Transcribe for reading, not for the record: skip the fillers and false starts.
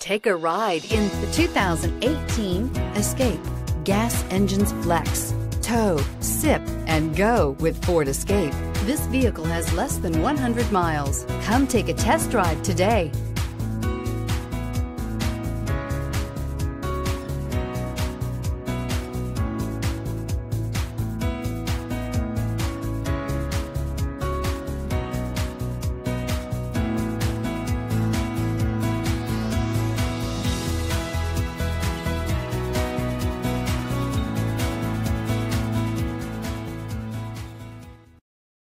Take a ride in the 2018 Escape. Gas engines flex, tow, sip, and go with Ford Escape. This vehicle has less than 100 miles. Come take a test drive today.